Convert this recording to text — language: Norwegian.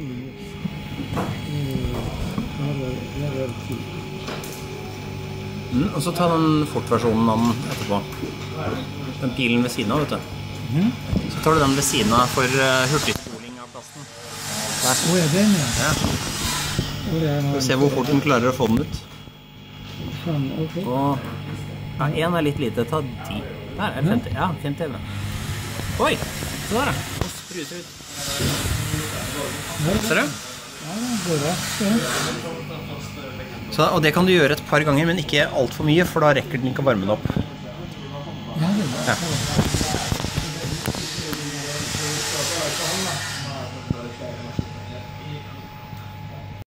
Og så ta den fort-versjonen av den etterpå. Den pilen ved siden av, vet du. Så tar du den ved siden av for hurtigspoling av plasten. Der. Den, ja. Skal vi se hvor fort den klarer å få den ut. Sånn, ok. Og ja, en litt lite. Ta 10. Der 50. Ja, 50 bra. Oi, så der da. Og spruter ut. Ser du? Ja, det går raskt, ja. Så, og det kan du gjøre et par ganger, men ikke alt for mye, for da rekker den ikke å varme den opp. Ja, det er bra. Ja.